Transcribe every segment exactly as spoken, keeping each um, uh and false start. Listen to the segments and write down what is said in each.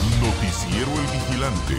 Noticiero El Vigilante.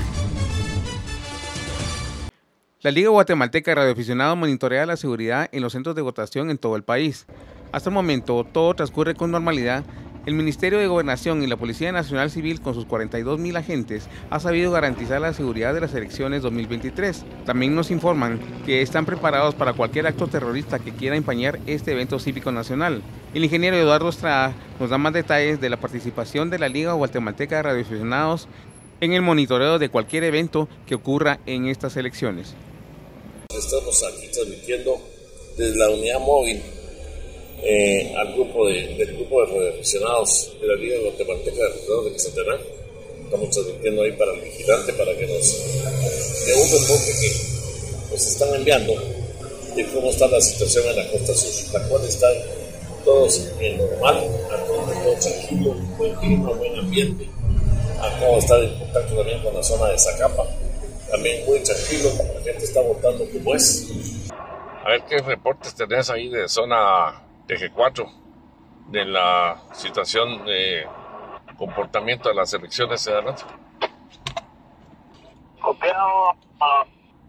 La Liga Guatemalteca de Radioaficionados monitorea la seguridad en los centros de votación en todo el país. Hasta el momento, todo transcurre con normalidad. El Ministerio de Gobernación y la Policía Nacional Civil, con sus cuarenta y dos mil agentes, ha sabido garantizar la seguridad de las elecciones dos mil veintitrés. También nos informan que están preparados para cualquier acto terrorista que quiera empañar este evento cívico nacional. El ingeniero Eduardo Estrada nos da más detalles de la participación de la Liga Guatemalteca de Radioaficionados en el monitoreo de cualquier evento que ocurra en estas elecciones. Estamos aquí transmitiendo desde la unidad móvil eh, al grupo de, del grupo de radioaficionados de la Liga Guatemalteca de Radioaficionados de Mazatenango. Estamos transmitiendo ahí para el vigilante para que nos dé un reporte que nos están enviando de cómo está la situación en la costa sur, la cual están todos en normal, actualmente todo tranquilo, buen clima, buen ambiente. Acabo de estar en contacto también con la zona de Zacapa. También muy tranquilo, la gente está votando como es. A ver qué reportes tenés ahí de zona de G cuatro, de la situación de comportamiento de las elecciones de adelante. Copiado, uh,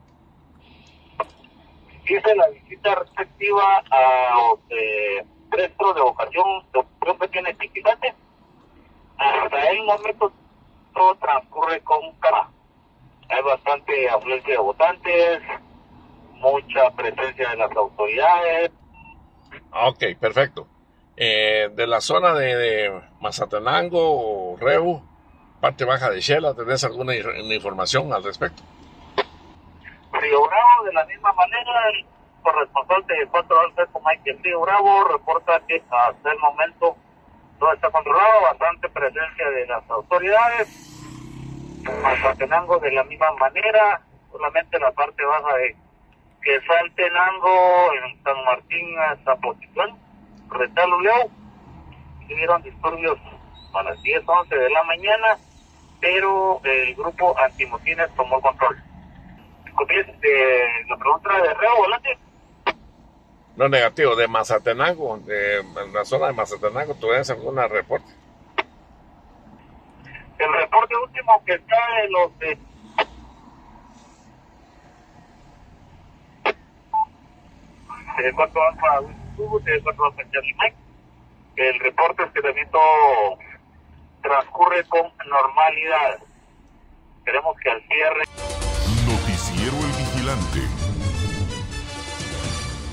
hice la visita respectiva a los eh, centros de vocación de opción que tiene Tiquilate. Hasta el momento todo transcurre con calma. Hay bastante afluencia de votantes, mucha presencia de las autoridades. Ok, perfecto. Eh, de la zona de, de Mazatenango o Reu, parte baja de Xela, ¿tenés alguna información al respecto? Río Bravo, de la misma manera, el corresponsal de cuatro once con Mike en Río Bravo reporta que hasta el momento todo está controlado, bastante presencia de las autoridades. Mazatenango de la misma manera, solamente la parte baja de Quetzaltenango, en San Martín, Zapotitlán, Retaluleu, tuvieron disturbios a las diez, once de la mañana, pero el grupo antimotines tomó el control. De la pregunta de Reo, volante. No, negativo, de Mazatenango, de la zona de Mazatenango, ¿tuvieras alguna reporte? El reporte último que está de los de de cuatro Alfa de cuatro Alfa Charlie Mike. El reporte es que también todo transcurre con normalidad. Esperemos que al cierre. Noticiero El Vigilante.